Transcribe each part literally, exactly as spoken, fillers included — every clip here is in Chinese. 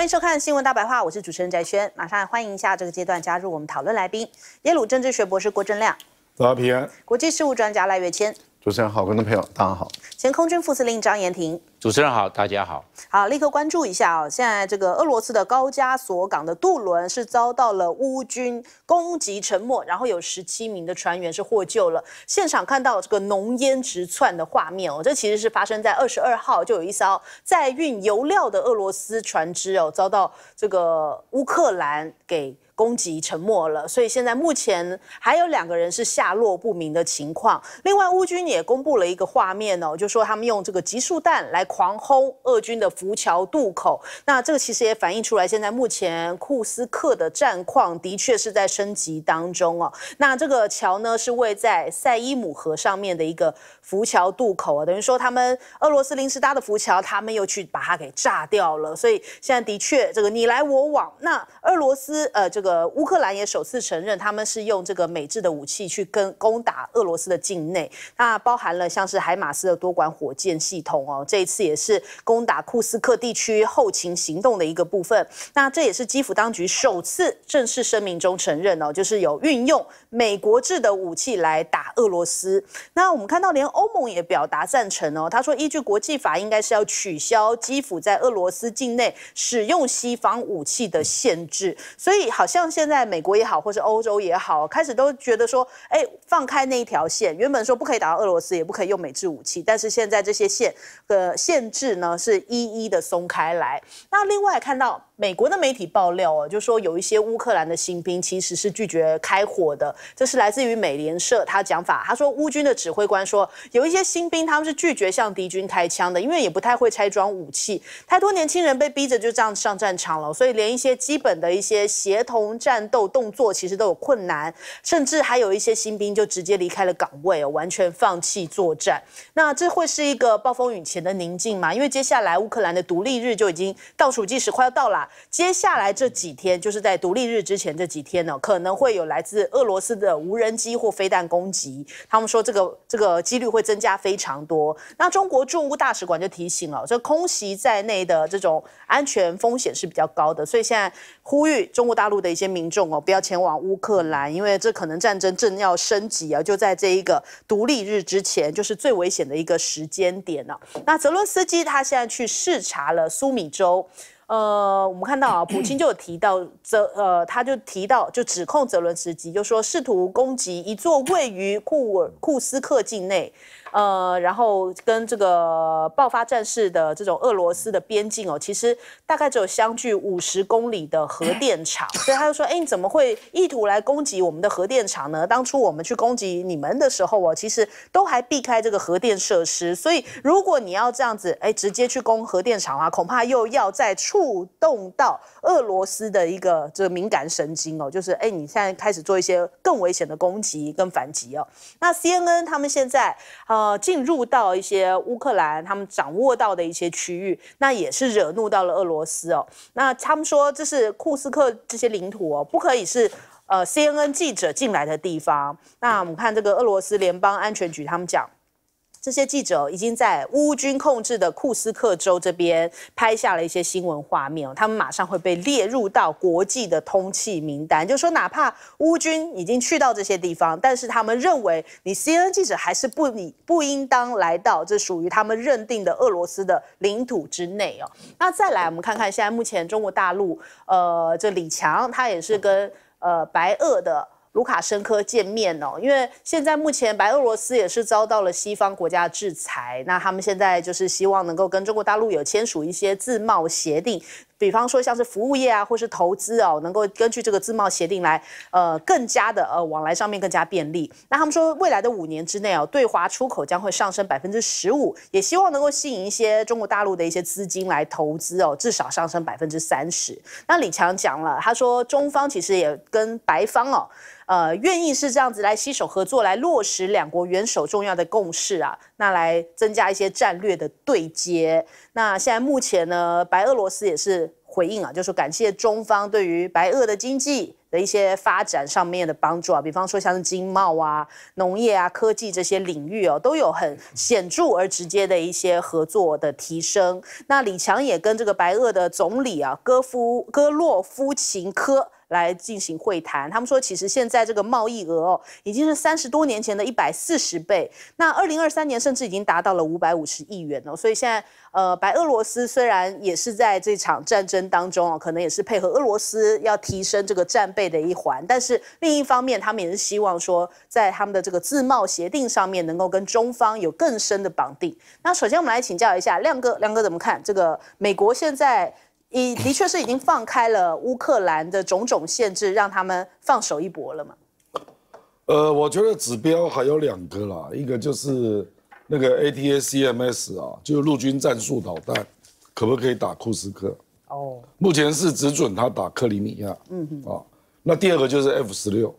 欢迎收看《新闻大白话》，我是主持人翟轩。马上来欢迎一下这个阶段加入我们讨论来宾，耶鲁政治学博士郭正亮， 大家平安。 国际事务专家赖岳谦， 主持人好，观众朋友大家好。 前空军副司令张延廷， 主持人好，大家好。 好，立刻关注一下哦。现在这个俄罗斯的高加索港的渡轮是遭到了乌军攻击沉没，然后有十七名的船员是获救了。现场看到这个浓烟直窜的画面哦，这其实是发生在二十二号，就有一艘载运油料的俄罗斯船只哦，遭到这个乌克兰给攻击沉没了，所以现在目前还有两个人是下落不明的情况。另外，乌军也公布了一个画面哦，就说他们用这个集束弹来狂轰俄军的浮桥渡口。那这个其实也反映出来，现在目前库斯克的战况的确是在升级当中哦。那这个桥呢，是位在塞伊姆河上面的一个浮桥渡口啊，等于说他们俄罗斯临时搭的浮桥，他们又去把它给炸掉了。所以现在的确这个你来我往。那俄罗斯呃这个。这个乌克兰也首次承认，他们是用这个美制的武器去跟攻打俄罗斯的境内，那包含了像是海马斯的多管火箭系统哦，这一次也是攻打库斯克地区后勤行动的一个部分。那这也是基辅当局首次正式声明中承认哦，就是有运用美国制的武器来打俄罗斯。那我们看到连欧盟也表达赞成哦，他说依据国际法，应该是要取消基辅在俄罗斯境内使用西方武器的限制，所以好像。像现在美国也好，或是欧洲也好，开始都觉得说，哎，放开那一条线，原本说不可以打到俄罗斯，也不可以用美制武器，但是现在这些线的限制呢，是一一的松开来。那另外看到美国的媒体爆料哦，就说有一些乌克兰的新兵其实是拒绝开火的，这是来自于美联社他讲法，他说乌军的指挥官说，有一些新兵他们是拒绝向敌军开枪的，因为也不太会拆装武器，太多年轻人被逼着就这样上战场了，所以连一些基本的一些协同战斗动作其实都有困难，甚至还有一些新兵就直接离开了岗位哦，完全放弃作战。那这会是一个暴风雨前的宁静吗？因为接下来乌克兰的独立日就已经倒数计时快要到了，接下来这几天就是在独立日之前这几天呢，可能会有来自俄罗斯的无人机或飞弹攻击。他们说这个这个几率会增加非常多。那中国驻乌大使馆就提醒了，这空袭在内的这种安全风险是比较高的，所以现在呼吁中国大陆的一些民众哦，不要前往乌克兰，因为这可能战争正要升级啊！就在这一个独立日之前，就是最危险的一个时间点呢、啊。那泽伦斯基他现在去视察了苏米州。呃，我们看到啊，普京就有提到泽呃，他就提到就指控泽伦斯基，就说试图攻击一座位于库尔库斯克境内，呃，然后跟这个爆发战事的这种俄罗斯的边境哦，其实大概只有相距五十公里的核电厂，所以他就说，哎，你怎么会意图来攻击我们的核电厂呢？当初我们去攻击你们的时候哦，其实都还避开这个核电设施，所以如果你要这样子，哎，直接去攻核电厂啊，恐怕又要再触动到俄罗斯的一个这个敏感神经哦，就是哎，你现在开始做一些更危险的攻击跟反击哦。那 C N N 他们现在呃进入到一些乌克兰他们掌握到的一些区域，那也是惹怒到了俄罗斯哦。那他们说这是库斯克这些领土哦，不可以是呃 C N N 记者进来的地方。那我们看这个俄罗斯联邦安全局他们讲。这些记者已经在乌军控制的库斯克州这边拍下了一些新闻画面哦，他们马上会被列入到国际的通缉名单。就是说，哪怕乌军已经去到这些地方，但是他们认为你 C N N 记者还是不你不应当来到这属于他们认定的俄罗斯的领土之内哦。那再来，我们看看现在目前中国大陆，呃，这李强他也是跟呃白俄的。卢卡申科见面哦，因为现在目前白俄罗斯也是遭到了西方国家制裁，那他们现在就是希望能够跟中国大陆有签署一些自贸协定，比方说像是服务业啊，或是投资哦，能够根据这个自贸协定来，呃，更加的呃往来上面更加便利。那他们说未来的五年之内哦，对华出口将会上升百分之十五，也希望能够吸引一些中国大陆的一些资金来投资哦，至少上升百分之三十。那李强讲了，他说中方其实也跟白方哦。呃，愿意是这样子来携手合作，来落实两国元首重要的共识啊，那来增加一些战略的对接。那现在目前呢，白俄罗斯也是回应啊，就说感谢中方对于白俄的经济的一些发展上面的帮助啊，比方说像是经贸啊、农业啊、科技这些领域哦，都有很显著而直接的一些合作的提升。那李强也跟这个白俄的总理啊戈夫戈洛夫琴科来进行会谈，他们说其实现在这个贸易额哦，已经是三十多年前的一百四十倍，那二零二三年甚至已经达到了五百五十亿元哦，所以现在呃，白俄罗斯虽然也是在这场战争当中哦，可能也是配合俄罗斯要提升这个战备的一环，但是另一方面，他们也是希望说，在他们的这个自贸协定上面，能够跟中方有更深的绑定。那首先我们来请教一下亮哥，亮哥怎么看这个美国现在？已的确是已经放开了乌克兰的种种限制，让他们放手一搏了嘛？ 呃，我觉得指标还有两个啦，一个就是那个 A T A C M S 啊，就是陆军战术导弹，可不可以打库斯克？哦，目前是只准他打克里米亚。嗯哼。啊，那第二个就是 F 十六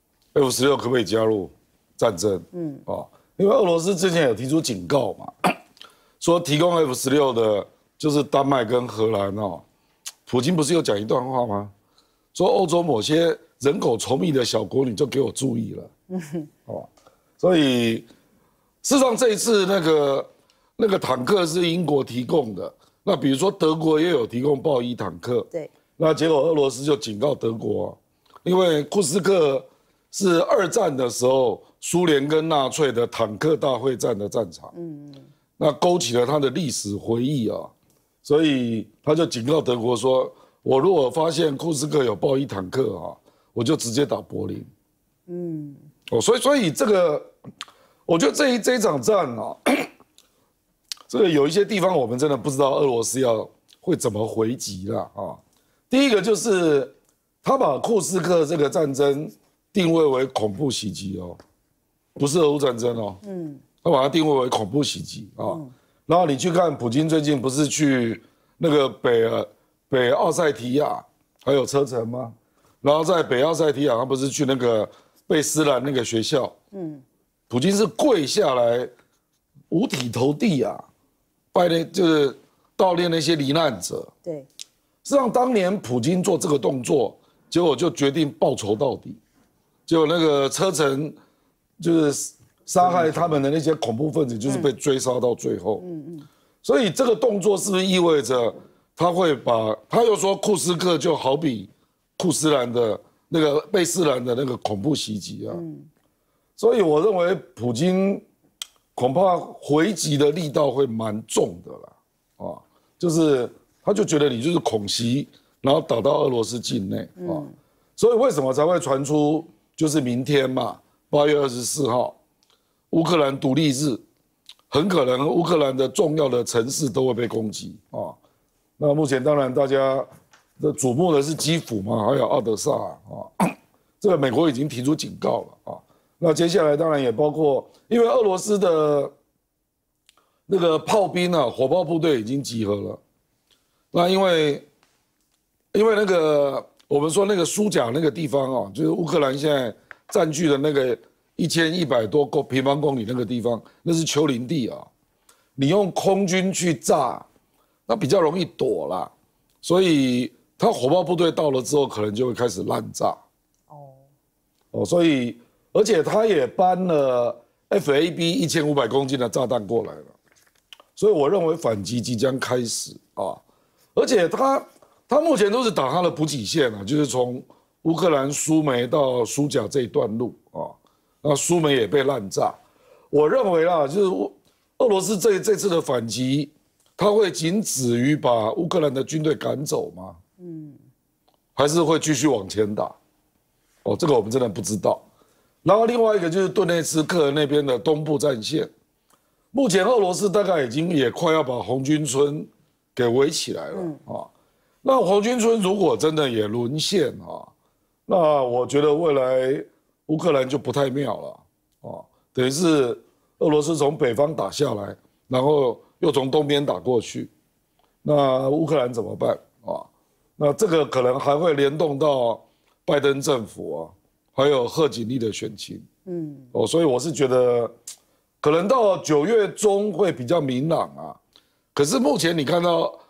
，F 十六可不可以加入战争？嗯。啊，因为俄罗斯之前有提出警告嘛，说提供 F 十六的。就是丹麦跟荷兰哦，普京不是有讲一段话吗？说欧洲某些人口稠密的小国，你就给我注意了。嗯哦，所以事实上这一次那个那个坦克是英国提供的，那比如说德国也有提供豹一坦克， 对， 那结果俄罗斯就警告德国，因为库斯克是二战的时候苏联跟纳粹的坦克大会战的战场，嗯，那勾起了他的历史回忆啊。所以他就警告德国说：“我如果发现库斯克有豹一坦克啊，我就直接打柏林。”嗯，哦，所以所以这个，我觉得这一这一场战啊，这个有一些地方我们真的不知道俄罗斯要会怎么回击了啊。第一个就是他把库斯克这个战争定位为恐怖袭击哦，不是俄乌战争哦，嗯，他把它定位为恐怖袭击啊。嗯，然后你去看普京最近不是去那个北呃北奥塞提亚还有车臣吗？然后在北奥塞提亚，他不是去那个贝斯兰那个学校，嗯，普京是跪下来五体投地啊，拜那就是悼念那些罹难者。 对， 实际上当年普京做这个动作，结果就决定报仇到底，结果那个车臣就是。杀害他们的那些恐怖分子，就是被追杀到最后。嗯嗯，所以这个动作是不是意味着他会把？他又说库斯克就好比库斯兰的那个贝斯兰的那个恐怖袭击啊。嗯，所以我认为普京恐怕回击的力道会蛮重的啦。啊，就是他就觉得你就是恐袭，然后打到俄罗斯境内啊。所以为什么才会传出就是明天嘛，八月二十四号。乌克兰独立日，很可能乌克兰的重要的城市都会被攻击啊。那目前当然大家的瞩目的是基辅嘛，还有奥德萨啊。这个美国已经提出警告了啊。那接下来当然也包括，因为俄罗斯的那个炮兵啊，火炮部队已经集合了。那因为因为那个我们说那个苏贾那个地方啊，就是乌克兰现在占据的那个。一千一百多公平方公里那个地方，那是丘陵地啊。你用空军去炸，那比较容易躲啦。所以他火炮部队到了之后，可能就会开始滥炸。哦，哦，所以而且他也搬了 F A B 一千五百公斤的炸弹过来了。所以我认为反击即将开始啊。而且他他目前都是打他的补给线啊，就是从乌克兰苏梅到苏贾这一段路啊。那苏梅也被滥炸，我认为啦，就是俄罗斯这这次的反击，他会仅止于把乌克兰的军队赶走吗？嗯，还是会继续往前打？哦，这个我们真的不知道。然后另外一个就是顿涅茨克那边的东部战线，目前俄罗斯大概已经也快要把红军村给围起来了啊。那红军村如果真的也沦陷啊，那我觉得未来。乌克兰就不太妙了，啊，等于是俄罗斯从北方打下来，然后又从东边打过去，那乌克兰怎么办啊？那这个可能还会联动到拜登政府啊，还有贺锦丽的选情，嗯，哦，所以我是觉得，可能到九月中会比较明朗啊。可是目前你看到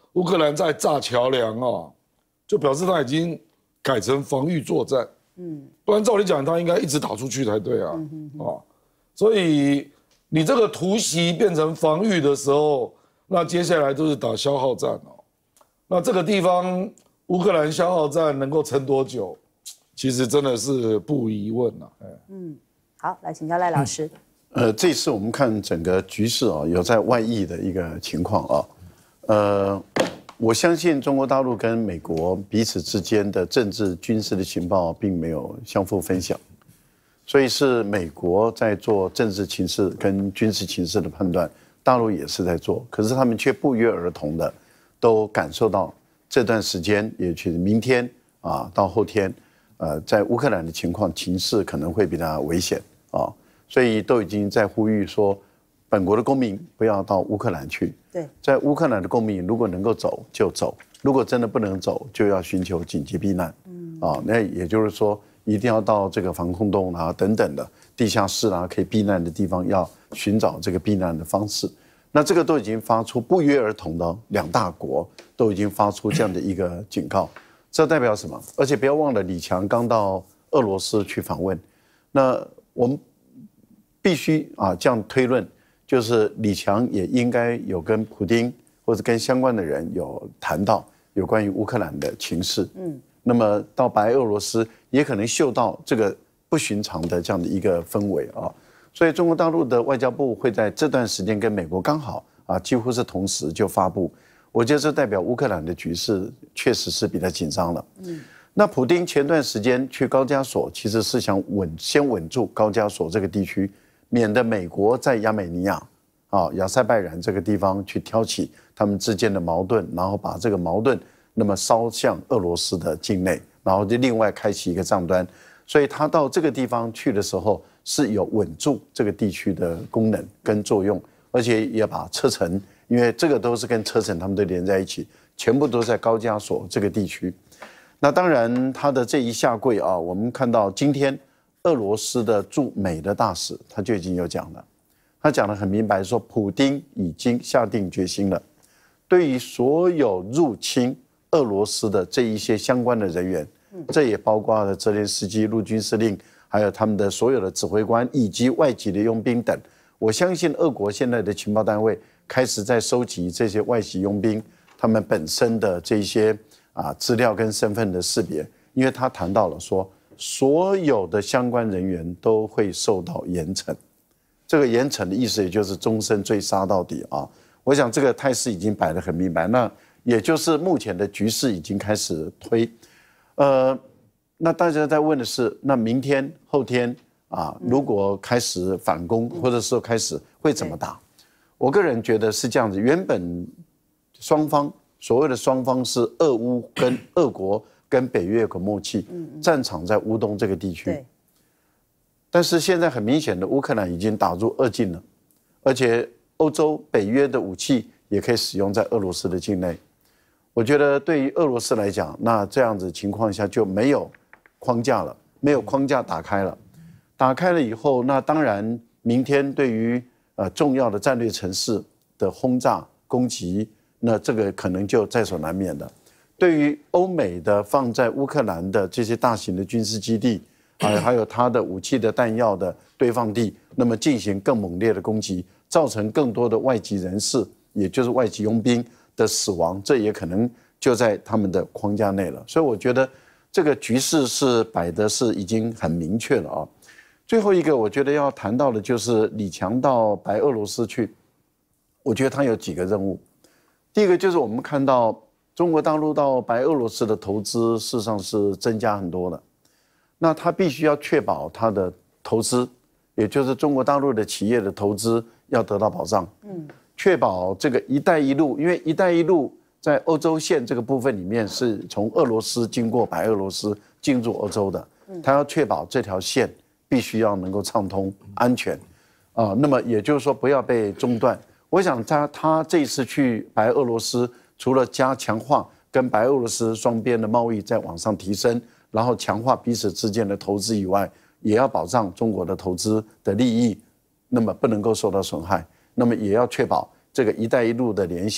乌克兰在炸桥梁啊，就表示他已经改成防御作战。嗯，不然照理讲，他应该一直打出去才对啊。嗯、啊，所以你这个突袭变成防御的时候，那接下来都是打消耗战哦。那这个地方乌克兰消耗战能够撑多久？其实真的是不无疑问了。 嗯，好，来请教赖老师。 嗯、呃，这次我们看整个局势啊，有在外溢的一个情况啊。呃，我相信中国大陆跟美国彼此之间的政治军事的情报并没有相互分享，所以是美国在做政治情势跟军事情势的判断，大陆也是在做，可是他们却不约而同的都感受到这段时间，也就是明天啊到后天，呃，在乌克兰的情况情势可能会比较危险啊，所以都已经在呼吁说，本国的公民不要到乌克兰去。对，在乌克兰的公民如果能够走就走，如果真的不能走，就要寻求紧急避难。嗯，啊，那也就是说，一定要到这个防空洞啊等等的地下室啊可以避难的地方，要寻找这个避难的方式。那这个都已经发出不约而同的，两大国都已经发出这样的一个警告。这代表什么？而且不要忘了，李强刚到俄罗斯去访问，那我们必须啊这样推论。就是李强也应该有跟普丁或者跟相关的人有谈到有关于乌克兰的情势，嗯，那么到白俄罗斯也可能嗅到这个不寻常的这样的一个氛围啊，所以中国大陆的外交部会在这段时间跟美国刚好啊几乎是同时就发布，我觉得这代表乌克兰的局势确实是比较紧张了，嗯，那普丁前段时间去高加索其实是想稳先稳住高加索这个地区。免得美国在亚美尼亚、啊亚塞拜然这个地方去挑起他们之间的矛盾，然后把这个矛盾那么烧向俄罗斯的境内，然后就另外开启一个账单。所以他到这个地方去的时候是有稳住这个地区的功能跟作用，而且也把车臣，因为这个都是跟车臣他们都连在一起，全部都在高加索这个地区。那当然他的这一下跪啊，我们看到今天。俄罗斯的驻美的大使他就已经有讲了，他讲得很明白，说普丁已经下定决心了，对于所有入侵俄罗斯的这一些相关的人员，这也包括了泽连斯基陆军司令，还有他们的所有的指挥官以及外籍的佣兵等。我相信俄国现在的情报单位开始在收集这些外籍佣兵他们本身的这些啊资料跟身份的识别，因为他谈到了说。所有的相关人员都会受到严惩，这个严惩的意思也就是终身追杀到底啊！我想这个态势已经摆得很明白，那也就是目前的局势已经开始推，呃，那大家在问的是，那明天后天啊，如果开始反攻或者说开始会怎么打？我个人觉得是这样子，原本双方所谓的双方是俄乌跟俄国。跟北约有个默契，战场在乌东这个地区，但是现在很明显的，乌克兰已经打入俄境了，而且欧洲北约的武器也可以使用在俄罗斯的境内。我觉得对于俄罗斯来讲，那这样子情况下就没有框架了，没有框架打开了，打开了以后，那当然明天对于呃重要的战略城市的轰炸攻击，那这个可能就在所难免的。对于欧美的放在乌克兰的这些大型的军事基地，还还有它的武器的弹药的堆放地，那么进行更猛烈的攻击，造成更多的外籍人士，也就是外籍佣兵的死亡，这也可能就在他们的框架内了。所以我觉得这个局势是摆的是已经很明确了啊。最后一个我觉得要谈到的就是李强到白俄罗斯去，我觉得他有几个任务。第一个就是我们看到。中国大陆到白俄罗斯的投资事实上是增加很多了，那他必须要确保他的投资，也就是中国大陆的企业的投资要得到保障，嗯，确保这个“一带一路”，因为“一带一路”在欧洲线这个部分里面是从俄罗斯经过白俄罗斯进入欧洲的，他要确保这条线必须要能够畅通、安全，啊，那么也就是说不要被中断。我想他他这一次去白俄罗斯。除了加强化跟白俄罗斯双边的贸易再往上提升，然后强化彼此之间的投资以外，也要保障中国的投资的利益，那么不能够受到损害，那么也要确保这个“一带一路”的连线不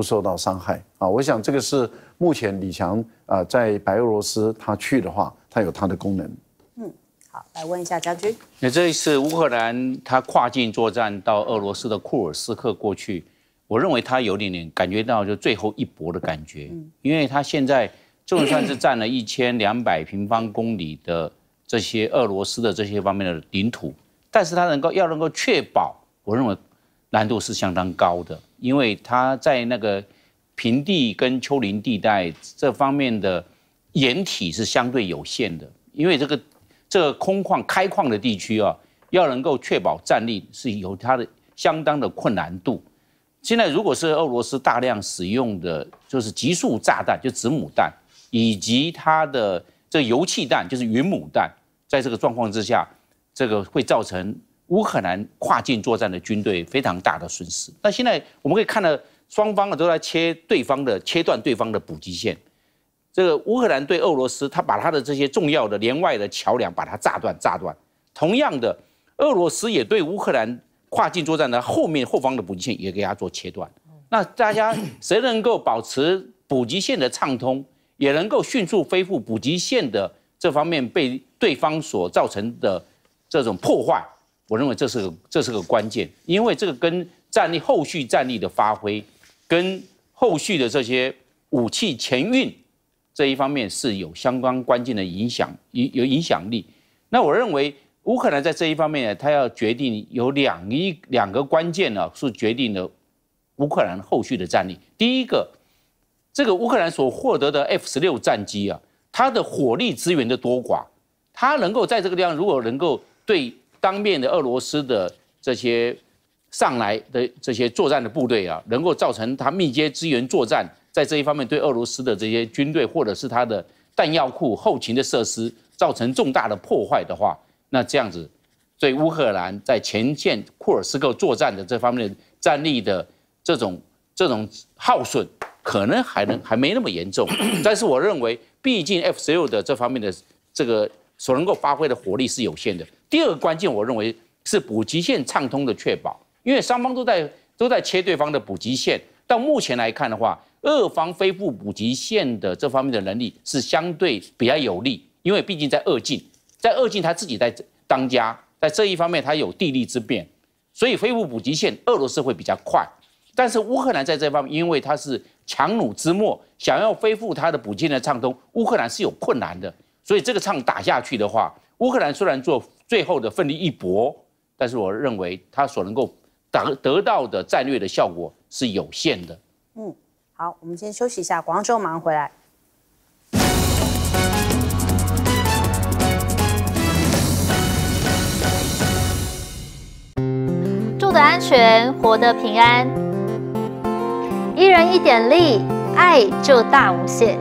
不受到伤害啊。我想这个是目前李强啊在白俄罗斯他去的话，他有他的功能。 嗯，好，来问一下将军。 那这一次乌克兰他跨境作战到俄罗斯的库尔斯克过去，我认为他有点点感觉到就最后一搏的感觉，嗯、因为他现在就算是占了一千两百平方公里的这些俄罗斯的这些方面的领土，但是他能够要能够确保，我认为难度是相当高的，因为他在那个平地跟丘陵地带这方面的掩体是相对有限的，因为这个这个空旷开旷的地区啊，要能够确保战力是有它的相当的困难度。现在如果是俄罗斯大量使用的就是集束炸弹，就子母弹，以及它的这个油气弹，就是云母弹，在这个状况之下，这个会造成乌克兰跨境作战的军队非常大的损失。那现在我们可以看到，双方都在切对方的切断对方的补给线。这个乌克兰对俄罗斯，他把他的这些重要的连外的桥梁把它炸断炸断。同样的，俄罗斯也对乌克兰跨境作战的后面后方的补给线也给它做切断。那大家谁能够保持补给线的畅通，也能够迅速恢复补给线的这方面被对方所造成的这种破坏，我认为这是个这是个关键，因为这个跟战力后续战力的发挥，跟后续的这些武器前运这一方面是有相当关键的影响，有影响力。那我认为乌克兰在这一方面呢，他要决定有两一两个关键呢，是决定了乌克兰后续的战力。第一个，这个乌克兰所获得的 F 十六战机啊，它的火力资源的多寡，它能够在这个地方，如果能够对当面的俄罗斯的这些上来的这些作战的部队啊，能够造成它密接支援作战，在这一方面对俄罗斯的这些军队或者是它的弹药库、后勤的设施造成重大的破坏的话，那这样子对乌克兰在前线库尔斯克作战的这方面的战力的这种这种耗损，可能还能还没那么严重。但是我认为，毕竟 F 十六的这方面的这个所能够发挥的火力是有限的。第二个关键，我认为是补给线畅通的确保，因为双方都在都在切对方的补给线。到目前来看的话，俄方恢复补给线的这方面的能力是相对比较有利，因为毕竟在俄境，在俄境他自己在当家，在这一方面他有地利之便，所以恢复补给线，俄罗斯会比较快。但是乌克兰在这方面，因为它是强弩之末，想要恢复它的补给线的畅通，乌克兰是有困难的。所以这个仗打下去的话，乌克兰虽然做最后的奋力一搏，但是我认为他所能够得得到的战略的效果是有限的。 嗯，好，我们先休息一下，广告之后马上回来。 住得安全，活得平安。一人一点力，爱就大无限。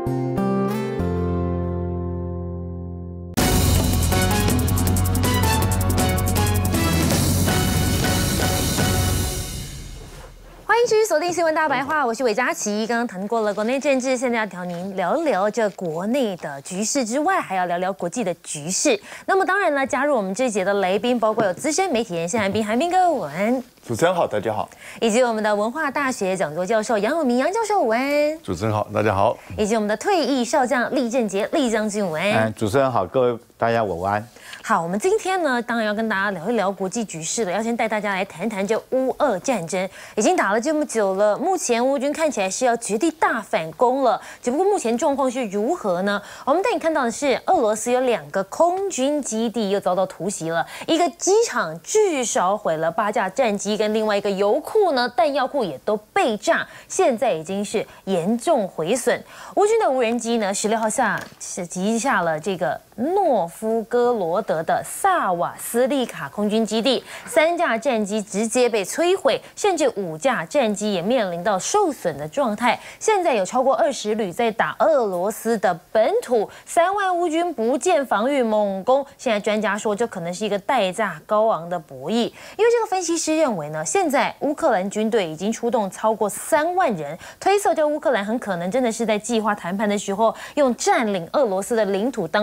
欢迎继续锁定新闻大白话，我是韦佳琪。刚刚谈过了国内政治，现在要调您聊一聊这国内的局势之外，还要聊聊国际的局势。那么当然呢，加入我们这一节的来宾，包括有资深媒体人谢寒冰，寒冰哥午安。 主持人好，大家好。 以及我们的文化大学讲座教授杨永明杨教授午安。 主持人好，大家好。 以及我们的退役少将厉正杰厉将军午安。 嗯，主持人好，各位大家午安。 好，我们今天呢，当然要跟大家聊一聊国际局势了。要先带大家来谈谈这乌俄战争，已经打了这么久了，目前乌军看起来是要绝地大反攻了。只不过目前状况是如何呢？我们带你看到的是，俄罗斯有两个空军基地又遭到突袭了，一个机场至少毁了八架战机，跟另外一个油库呢，弹药库也都被炸，现在已经是严重毁损。乌军的无人机呢，十六号下是击下了这个诺夫哥罗德的萨瓦斯利卡空军基地，三架战机直接被摧毁，甚至五架战机也面临到受损的状态。现在有超过二十旅在打俄罗斯的本土，三万乌军不见防御猛攻。现在专家说，这可能是一个代价高昂的博弈。因为这个分析师认为呢，现在乌克兰军队已经出动超过三万人，推测这乌克兰很可能真的是在计划谈判的时候，用占领俄罗斯的领土当作筹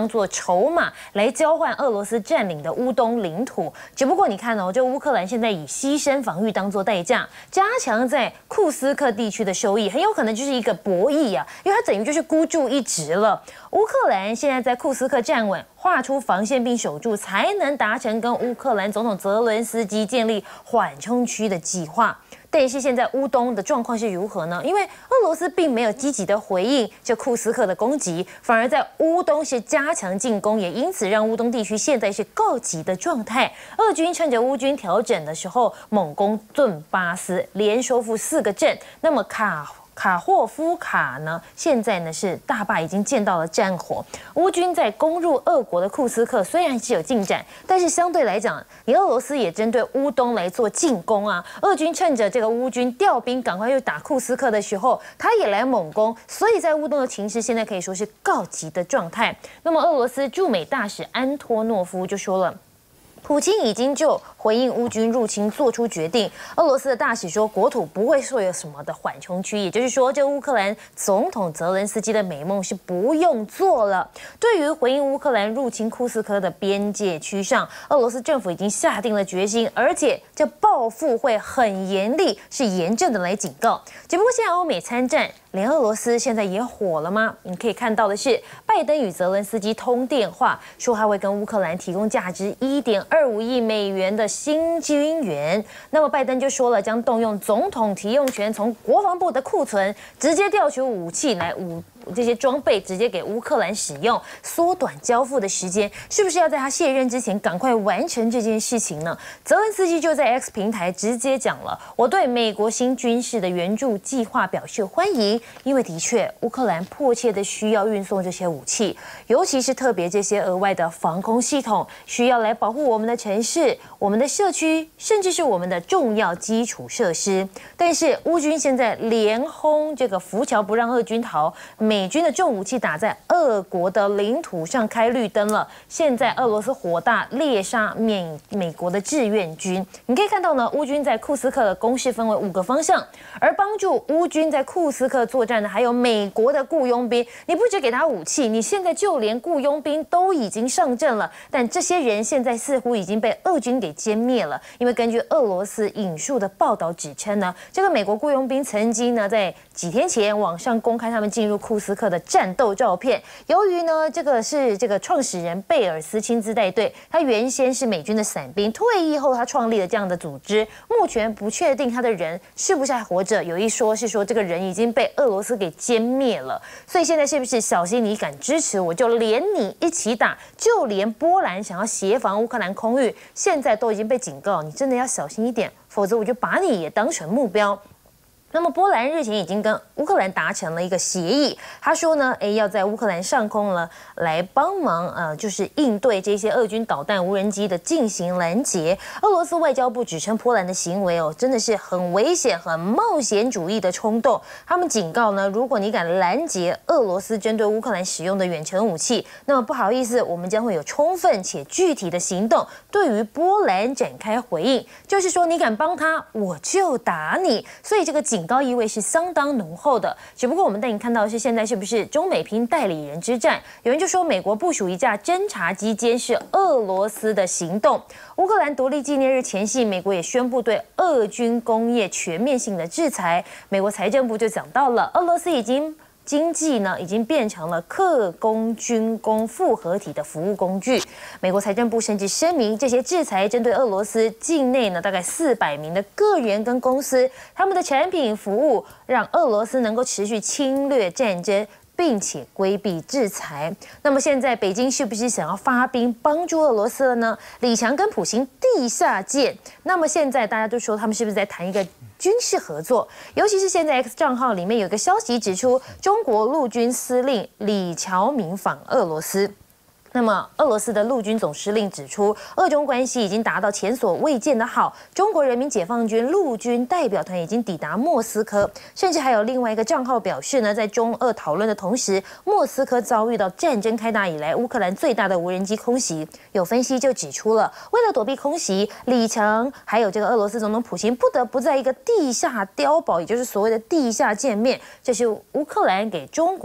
筹码来交换俄罗斯占领的乌东领土。只不过你看哦，这乌克兰现在以牺牲防御当做代价，加强在库斯克地区的收益，很有可能就是一个博弈啊，因为它等于就是孤注一掷了。乌克兰现在在库斯克站稳，画出防线并守住，才能达成跟乌克兰总统泽伦斯基建立缓冲区的计划。但是现在乌东的状况是如何呢？因为俄罗斯并没有积极的回应这库斯克的攻击，反而在乌东是加强进攻，也因此让乌东地区现在是告急的状态。俄军趁着乌军调整的时候，猛攻顿巴斯，连收复四个镇。那么卡。卡霍夫卡呢，现在呢是大坝已经见到了战火。乌军在攻入俄国的库斯克虽然是有进展，但是相对来讲，你俄罗斯也针对乌东来做进攻啊。俄军趁着这个乌军调兵赶快又打库斯克的时候，他也来猛攻，所以在乌东的情势现在可以说是告急的状态。那么俄罗斯驻美大使安托诺夫就说了。普京已经就回应乌军入侵做出决定。俄罗斯的大使说，国土不会说有什么的缓冲区，也就是说，这乌克兰总统泽连斯基的美梦是不用做了。对于回应乌克兰入侵库斯科的边界区上，俄罗斯政府已经下定了决心，而且这报复会很严厉，是严正的来警告。只不过现在欧美参战。连俄罗斯现在也火了吗？你可以看到的是，拜登与泽伦斯基通电话，说他会跟乌克兰提供价值一点二五亿美元的新军援。那么拜登就说了，将动用总统提用权，从国防部的库存直接调取武器来武。这些装备直接给乌克兰使用，缩短交付的时间，是不是要在他卸任之前赶快完成这件事情呢？泽伦斯基就在 X 平台直接讲了，我对美国新军事的援助计划表示欢迎，因为的确乌克兰迫切的需要运送这些武器，尤其是特别这些额外的防空系统，需要来保护我们的城市、我们的社区，甚至是我们的重要基础设施。但是乌军现在连轰这个浮桥，不让俄军逃。美军的重武器打在俄国的领土上开绿灯了，现在俄罗斯火大猎杀美美国的志愿军。你可以看到呢，乌军在库斯克的攻势分为五个方向，而帮助乌军在库斯克作战的还有美国的雇佣兵。你不只给他武器，你现在就连雇佣兵都已经上阵了，但这些人现在似乎已经被俄军给歼灭了。因为根据俄罗斯引述的报道指称呢，这个美国雇佣兵曾经呢在几天前网上公开他们进入库斯克的战斗照片。由于呢，这个是这个创始人贝尔斯亲自带队，他原先是美军的伞兵，退役后他创立了这样的组织，目前不确定他的人是不是还活着。有一说是说这个人已经被俄罗斯给歼灭了，所以现在是不是小心你敢支持我，就连你一起打？就连波兰想要协防乌克兰空域，现在都已经被警告，你真的要小心一点，否则我就把你也当成目标。那么波兰日前已经跟乌克兰达成了一个协议，他说呢，哎，要在乌克兰上空呢来帮忙，呃，就是应对这些俄军导弹、无人机的进行拦截。俄罗斯外交部指称波兰的行为哦，真的是很危险、很冒险主义的冲动。他们警告呢，如果你敢拦截俄罗斯针对乌克兰使用的远程武器，那么不好意思，我们将会有充分且具体的行动对于波兰展开回应。就是说，你敢帮他，我就打你。所以这个警。警告意味是相当浓厚的，只不过我们带你看到的是现在是不是中美拼代理人之战？有人就说美国部署一架侦察机监视俄罗斯的行动。乌克兰独立纪念日前夕，美国也宣布对俄军工业全面性的制裁。美国财政部就讲到了，俄罗斯已经。经济呢，已经变成了克工军工复合体的服务工具。美国财政部甚至声明，这些制裁针对俄罗斯境内呢大概四百名的个人跟公司，他们的产品服务让俄罗斯能够持续侵略战争，并且规避制裁。那么现在北京是不是想要发兵帮助俄罗斯了呢？李强跟普京地下见。那么现在大家都说他们是不是在谈一个？军事合作，尤其是现在 X 账号里面有一个消息指出，中国陆军司令李乔明访俄罗斯。那么，俄罗斯的陆军总司令指出，俄中关系已经达到前所未见的好。中国人民解放军陆军代表团已经抵达莫斯科，甚至还有另外一个账号表示呢，在中俄讨论的同时，莫斯科遭遇到战争开打以来乌克兰最大的无人机空袭。有分析就指出了，为了躲避空袭，李强还有这个俄罗斯总统普京不得不在一个地下碉堡，也就是所谓的地下见面。这是乌克兰给中国。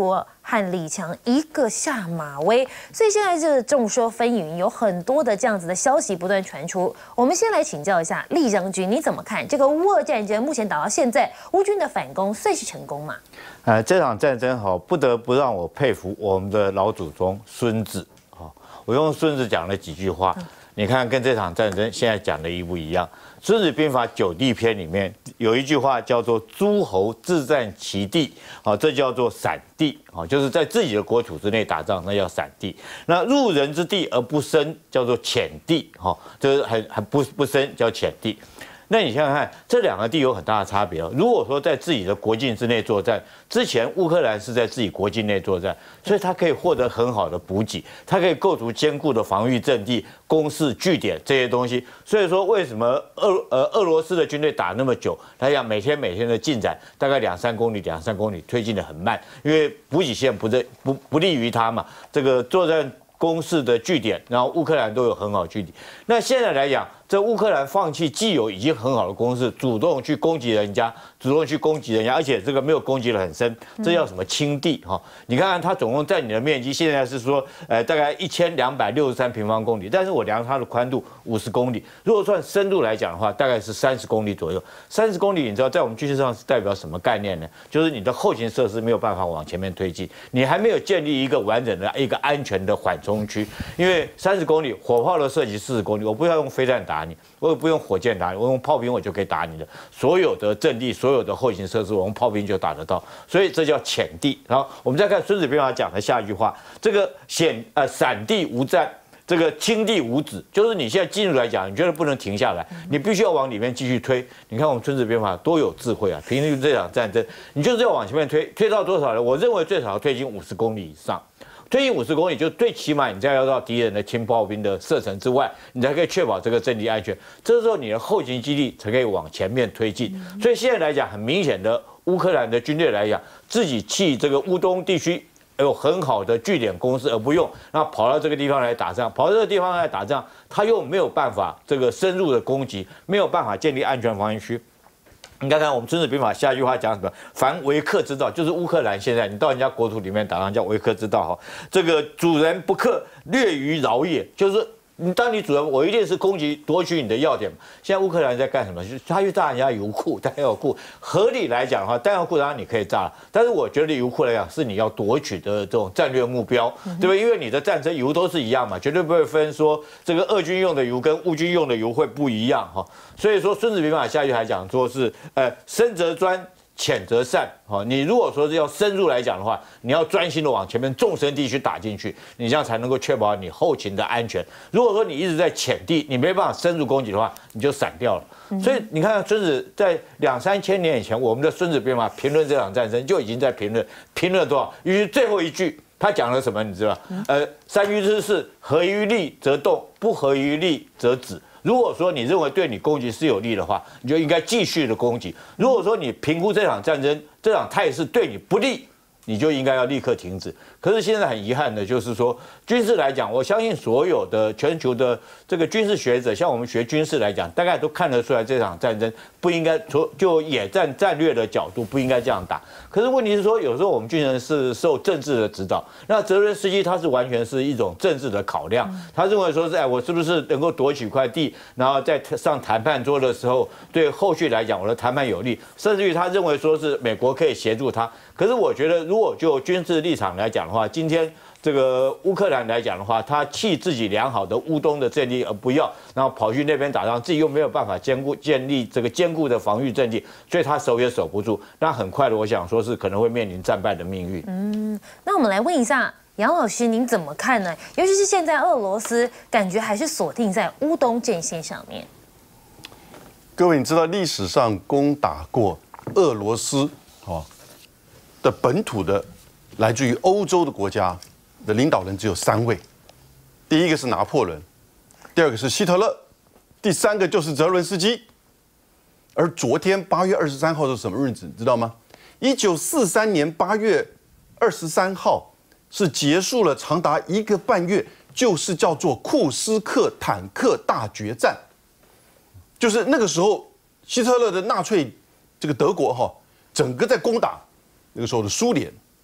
和李强一个下马威，所以现在这众说纷纭，有很多的这样子的消息不断传出。我们先来请教一下厉将军，你怎么看这个乌俄战争？目前打到现在，乌军的反攻算是成功吗？ 呃，这场战争好，不得不让我佩服我们的老祖宗孙子。好，我用孙子讲了几句话，你看跟这场战争现在讲的一不一样？《孙子兵法·九地篇》里面有一句话叫做“诸侯自占其地”，好，这叫做散地，好，就是在自己的国土之内打仗，那叫散地。那入人之地而不生，叫做浅地，哈，这是很很不不生，叫浅地。那你想想看，这两个地有很大的差别哦。如果说在自己的国境之内作战，之前乌克兰是在自己国境内作战，所以它可以获得很好的补给，它可以构筑坚固的防御阵地、工事据点这些东西。所以说，为什么俄呃俄罗斯的军队打那么久？他讲每天每天的进展大概两三公里，两三公里推进的很慢，因为补给线不在不不利于他嘛。这个作战攻势的据点，然后乌克兰都有很好据点。那现在来讲，这乌克兰放弃既有已经很好的攻势，主动去攻击人家，主动去攻击人家，而且这个没有攻击得很深，这叫什么轻地哈？你看看它总共占你的面积，现在是说呃大概一千两百六十三平方公里，但是我量它的宽度五十公里，如果算深度来讲的话，大概是三十公里左右。三十公里，你知道在我们军事上是代表什么概念呢？就是你的后勤设施没有办法往前面推进，你还没有建立一个完整的一个安全的缓冲区，因为三十公里火炮的射击四十公里，我不要用飞弹打你，我也不用火箭打你，我用炮兵我就可以打你的。所有的阵地、所有的后勤设施，我用炮兵就打得到，所以这叫浅地。然后我们再看《孙子兵法》讲的下一句话：这个险呃散地无战，这个轻地无止，就是你现在进入来讲，你觉得不能停下来，你必须要往里面继续推。你看我们《孙子兵法》多有智慧啊！平时这场战争，你就是要往前面推，推到多少呢？我认为最少要推进五十公里以上。推进五十公里，就最起码你再要到敌人的轻炮兵的射程之外，你才可以确保这个阵地安全。这时候你的后勤基地才可以往前面推进。所以现在来讲，很明显的，乌克兰的军队来讲，自己弃这个乌东地区有很好的据点攻势，而不用那跑到这个地方来打仗，跑到这个地方来打仗，他又没有办法这个深入的攻击，没有办法建立安全防御区。你看看我们《孙子兵法》下一句话讲什么？凡为克之道，就是乌克兰现在你到人家国土里面打仗叫为克之道哈。这个主人不克，略于扰也，就是你当你主人，我一定是攻击夺取你的要点。现在乌克兰在干什么？就是他去炸人家油库、弹药库。合理来讲的话，弹药库当然你可以炸，但是我觉得油库来讲是你要夺取的这种战略目标，对不对？因为你的战争油都是一样嘛，绝对不会分说这个俄军用的油跟乌军用的油会不一样哈。所以说《孙子兵法》下一句还讲说是呃深则专，浅则散，好，你如果说是要深入来讲的话，你要专心的往前面纵深地去打进去，你这样才能够确保你后勤的安全。如果说你一直在浅地，你没办法深入攻击的话，你就散掉了。所以你看，孙子在两三千年以前，我们的《孙子兵法》评论这场战争就已经在评论，评论多少？于是最后一句他讲了什么？你知道？呃，三居之事，合于利则动，不合于利则止。如果说你认为对你攻击是有利的话，你就应该继续的攻击；如果说你评估这场战争、这场态势对你不利，你就应该要立刻停止。可是现在很遗憾的就是说，军事来讲，我相信所有的全球的这个军事学者，像我们学军事来讲，大概都看得出来这场战争不应该从就野战战略的角度不应该这样打。可是问题是说，有时候我们军人是受政治的指导，那泽伦斯基他是完全是一种政治的考量，他认为说是哎，我是不是能够夺取块地，然后在上谈判桌的时候，对后续来讲我的谈判有利，甚至于他认为说是美国可以协助他。可是我觉得，如果就军事立场来讲的话，今天这个乌克兰来讲的话，他弃自己良好的乌东的阵地而不要，然后跑去那边打仗，自己又没有办法兼顾建立这个坚固的防御阵地，所以他守也守不住。那很快的，我想说是可能会面临战败的命运。 嗯，那我们来问一下杨老师，您怎么看呢？尤其是现在俄罗斯感觉还是锁定在乌东阵线上面。 各位，你知道历史上攻打过俄罗斯哦的本土的来自于欧洲的国家的领导人只有三位，第一个是拿破仑，第二个是希特勒，第三个就是泽伦斯基。而昨天八月二十三号是什么日子，你知道吗？一九四三年八月二十三号是结束了长达一个半月，就是叫做库斯克坦克大决战。就是那个时候，希特勒的纳粹这个德国哈，整个在攻打那个时候的苏联。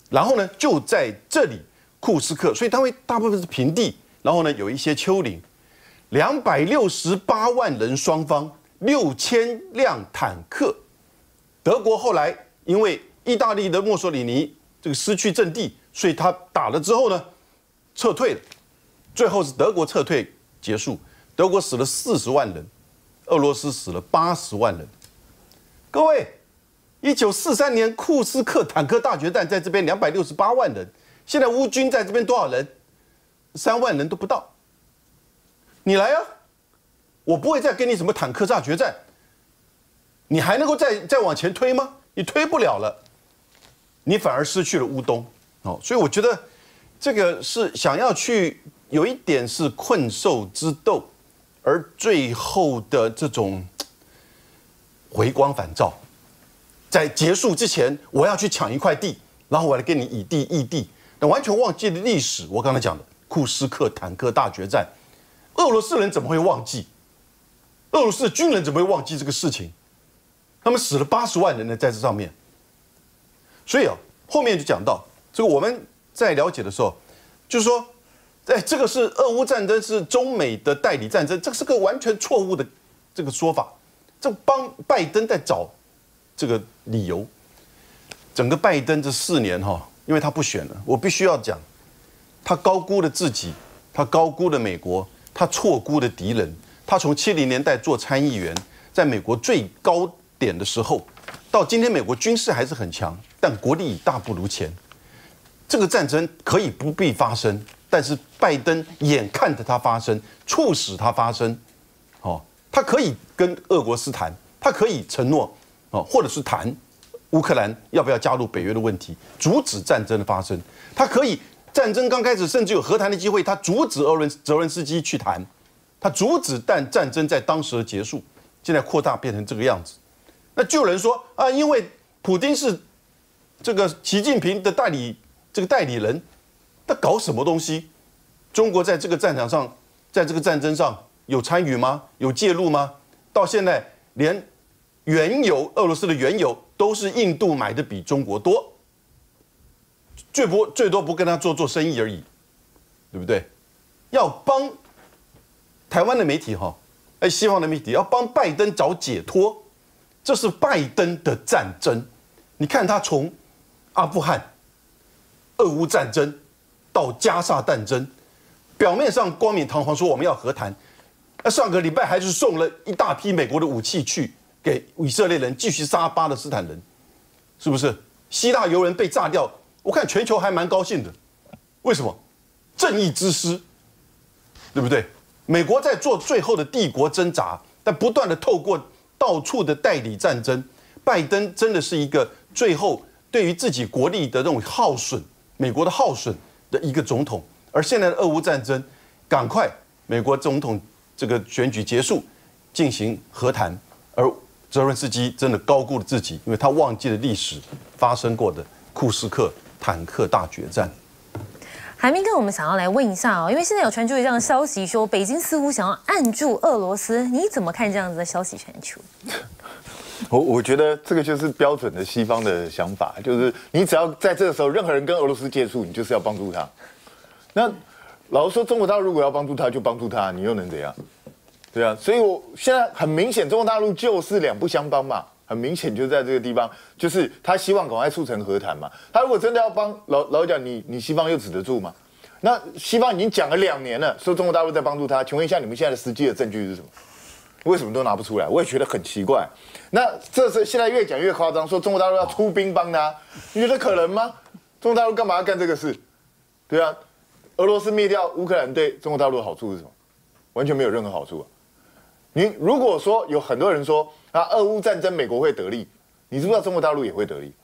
然后呢就在这里库斯克，所以它会大部分是平地，然后呢有一些丘陵，两百六十八万人双方，六千辆坦克。德国后来因为意大利的墨索里尼这个失去阵地，所以他打了之后呢撤退了，最后是德国撤退结束，德国死了四十万人，俄罗斯死了八十万人。各位，一九四三年库斯克坦克大决战在这边两百六十八万人，现在乌军在这边多少人？三万人都不到。你来啊，我不会再跟你什么坦克大决战，你还能够再再往前推吗？你推不了了，你反而失去了乌东哦。所以我觉得这个是想要去有一点是困兽之斗，而最后的这种回光返照，在结束之前，我要去抢一块地，然后我来跟你以地易地，那完全忘记了历史。我刚才讲的库斯克坦克大决战，俄罗斯人怎么会忘记？俄罗斯的军人怎么会忘记这个事情？他们死了八十万人呢，在这上面。所以啊，后面就讲到这个，我们在了解的时候，就是说，哎，这个是俄乌战争是中美的代理战争，这是个完全错误的这个说法，这帮拜登在找这个理由。整个拜登这四年哈，因为他不选了，我必须要讲，他高估了自己，他高估了美国，他错估了敌人。他从七零年代做参议员，在美国最高点的时候，到今天美国军事还是很强，但国力已大不如前。这个战争可以不必发生，但是拜登眼看着它发生，促使它发生。哦，他可以跟俄国斯谈，他可以承诺哦，或者是谈乌克兰要不要加入北约的问题，阻止战争的发生。他可以战争刚开始，甚至有和谈的机会，他阻止俄伦泽伦斯基去谈。他阻止但战争在当时的结束，现在扩大变成这个样子，那就有人说啊，因为普丁是这个习近平的代理这个代理人，他搞什么东西？中国在这个战场上，在这个战争上有参与吗？有介入吗？到现在连原油，俄罗斯的原油都是印度买的比中国多，最不最多不跟他做做生意而已，对不对？要帮。台湾的媒体哈，哎，西方的媒体要帮拜登找解脱，这是拜登的战争。你看他从阿富汗、俄乌战争到加沙战争，表面上光明堂皇说我们要和谈，那上个礼拜还是送了一大批美国的武器去给以色列人继续杀巴勒斯坦人，是不是？希腊油人被炸掉，我看全球还蛮高兴的，为什么？正义之师，对不对？美国在做最后的帝国挣扎，但不断的透过到处的代理战争，拜登真的是一个最后对于自己国力的那种耗损，美国的耗损的一个总统。而现在的俄乌战争，赶快美国总统这个选举结束，进行和谈，而泽伦斯基真的高估了自己，因为他忘记了历史发生过的库斯克坦克大决战。 韩明哥，我们想要来问一下哦，因为现在有传出一这样的消息，说北京似乎想要按住俄罗斯，你怎么看这样子的消息传出？ 我我觉得这个就是标准的西方的想法，就是你只要在这个时候，任何人跟俄罗斯接触，你就是要帮助他。那老实说，中国大陆如果要帮助他，就帮助他，你又能怎样？对啊，所以我现在很明显，中国大陆就是两不相帮嘛。很明显就在这个地方，就是他希望赶快促成和谈嘛。他如果真的要帮老老讲，你你西方又指得住吗？那西方已经讲了两年了，说中国大陆在帮助他，请问一下，你们现在的实际的证据是什么？为什么都拿不出来？我也觉得很奇怪。那这是现在越讲越夸张，说中国大陆要出兵帮他，你觉得可能吗？中国大陆干嘛要干这个事？对啊，俄罗斯灭掉乌克兰对中国大陆的好处是什么？完全没有任何好处啊。你如果说有很多人说啊，俄乌战争美国会得利，你知不知道中国大陆也会得利？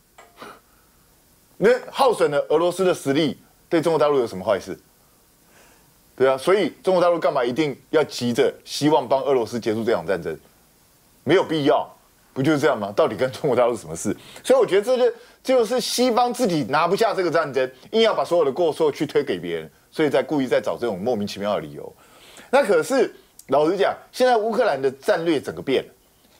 那耗损了俄罗斯的实力，对中国大陆有什么坏事？对啊，所以中国大陆干嘛一定要急着希望帮俄罗斯结束这场战争？没有必要，不就是这样吗？到底跟中国大陆什么事？所以我觉得这就就是西方自己拿不下这个战争，硬要把所有的过错去推给别人，所以在故意在找这种莫名其妙的理由。那可是。老实讲，现在乌克兰的战略整个变了。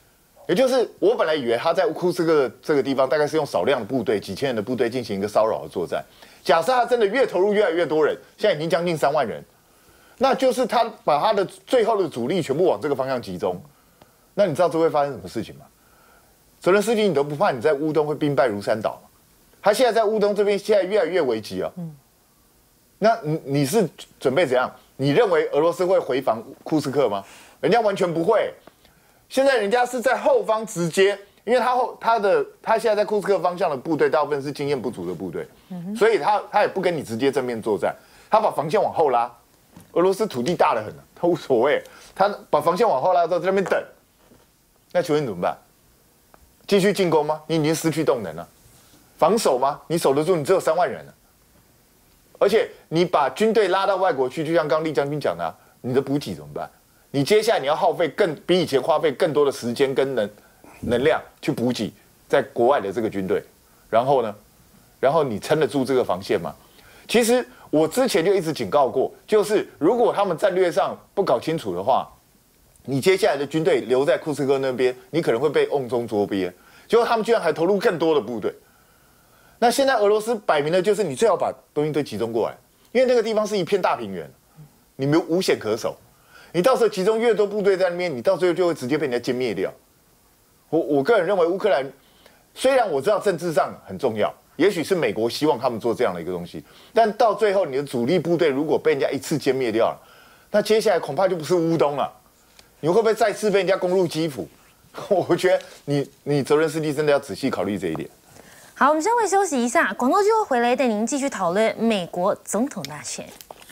也就是我本来以为他在库斯克这个地方大概是用少量的部队、几千人的部队进行一个骚扰的作战。假设他真的越投入越来越多人，现在已经将近三万人，那就是他把他的最后的主力全部往这个方向集中。那你知道这会发生什么事情吗？泽连斯基，你都不怕你在乌东会兵败如山倒吗？他现在在乌东这边现在越来越危急啊。嗯。那你你是准备怎样？你认为俄罗斯会回防库斯克吗？人家完全不会。现在人家是在后方直接，因为他后他的他现在在库斯克方向的部队大部分是经验不足的部队，嗯、所以他他也不跟你直接正面作战，他把防线往后拉。俄罗斯土地大得很，他无所谓，他把防线往后拉之后在那边等。那请问你怎么办？继续进攻吗？你已经失去动能了。防守吗？你守得住？你只有三万人了。而且你把军队拉到外国去，就像刚刚厉将军讲的、啊，你的补给怎么办？你接下来你要耗费更比以前花费更多的时间跟能能量去补给在国外的这个军队，然后呢，然后你撑得住这个防线吗？其实我之前就一直警告过，就是如果他们战略上不搞清楚的话，你接下来的军队留在库斯科那边，你可能会被瓮中捉鳖。结果他们居然还投入更多的部队。那现在俄罗斯摆明了就是你最好把东西都集中过来，因为那个地方是一片大平原，你没有无险可守。你到时候集中越多部队在那边，你到最后就会直接被人家歼灭掉。我我个人认为，乌克兰虽然我知道政治上很重要，也许是美国希望他们做这样的一个东西，但到最后你的主力部队如果被人家一次歼灭掉了，那接下来恐怕就不是乌东了。你会不会再次被人家攻入基辅？我觉得你你泽连斯基真的要仔细考虑这一点。 好，我们稍微休息一下，广告之后回来带您继续讨论美国总统大选。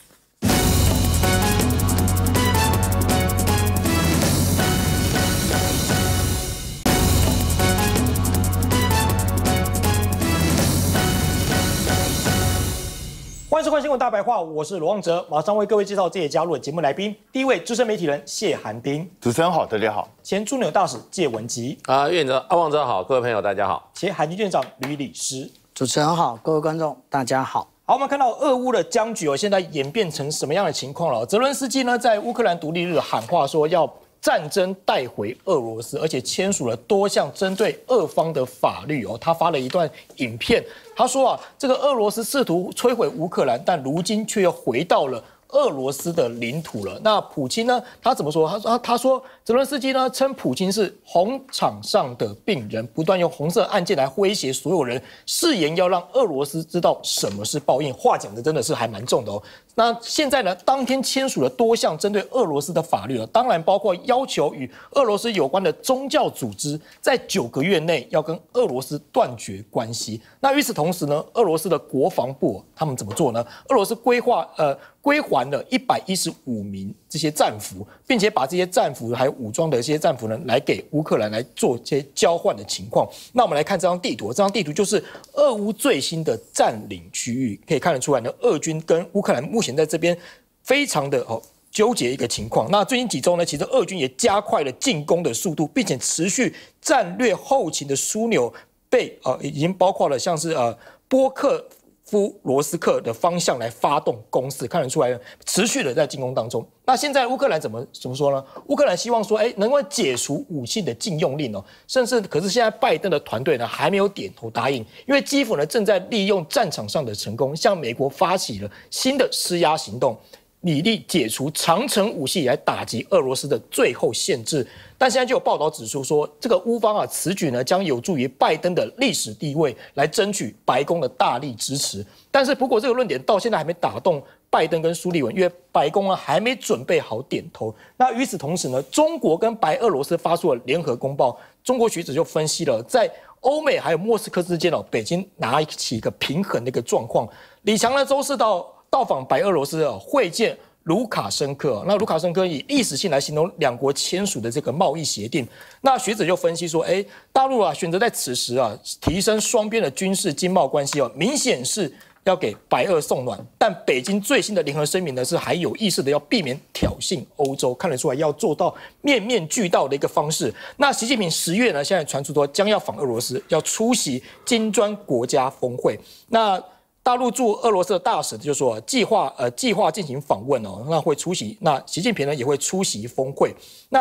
欢迎收看《新闻大白话》，我是罗旺哲，马上为各位介绍这也加入的节目来宾。第一位资深媒体人谢寒冰， 主持人好，大家好。 前驻纽大使谢文吉， 啊，院长阿旺哲好，各位朋友大家好。 前海军舰长吕礼师， 主持人好，各位观众大家好。 好，我们看到俄乌的僵局哦，现在演变成什么样的情况了？泽伦斯基呢，在乌克兰独立日喊话说要战争带回俄罗斯，而且签署了多项针对俄方的法律哦。他发了一段影片，他说啊，这个俄罗斯试图摧毁乌克兰，但如今却又回到了俄罗斯的领土了。那普京呢？他怎么说？他说他说泽伦斯基呢称普京是红场上的病人，不断用红色案件来威胁所有人，誓言要让俄罗斯知道什么是报应。话讲的真的是还蛮重的哦。那现在呢，当天签署了多项针对俄罗斯的法律了，当然包括要求与俄罗斯有关的宗教组织在九个月内要跟俄罗斯断绝关系。那与此同时呢，俄罗斯的国防部他们怎么做呢？俄罗斯规划呃归还了一百一十五名这些战俘，并且把这些战俘还有武装的这些战俘呢，来给乌克兰来做这些交换的情况。那我们来看这张地图，这张地图就是俄乌最新的占领区域，可以看得出来呢，俄军跟乌克兰目前在这边非常的哦纠结一个情况。那最近几周呢，其实俄军也加快了进攻的速度，并且持续战略后勤的枢纽被呃已经包括了像是呃波克夫罗斯克的方向来发动攻势，看得出来持续的在进攻当中。那现在乌克兰怎么怎么说呢？乌克兰希望说，哎，能够解除武器的禁用令哦，甚至可是现在拜登的团队呢还没有点头答应，因为基辅呢正在利用战场上的成功，向美国发起了新的施压行动，拟力解除长程武器来打击俄罗斯的最后限制。但现在就有报道指出说，这个乌方啊此举呢将有助于拜登的历史地位，来争取白宫的大力支持。但是不过这个论点到现在还没打动拜登跟苏利文，因为白宫啊还没准备好点头。那与此同时呢，中国跟白俄罗斯发出了联合公报，中国学者就分析了，在欧美还有莫斯科之间哦，北京拿起一个平衡的一个状况。李强呢周四到到访白俄罗斯哦，会见卢卡申科，那卢卡申科以历史性来形容两国签署的这个贸易协定。那学者就分析说，哎，大陆啊选择在此时啊提升双边的军事经贸关系哦，明显是要给白俄送暖。但北京最新的联合声明呢，是还有意识的要避免挑衅欧洲，看得出来要做到面面俱到的一个方式。那习近平十月呢，现在传出说将要访俄罗斯，要出席金砖国家峰会。那大陆驻俄罗斯的大使就说，计划呃计划进行访问哦，那会出席。那习近平呢也会出席峰会。那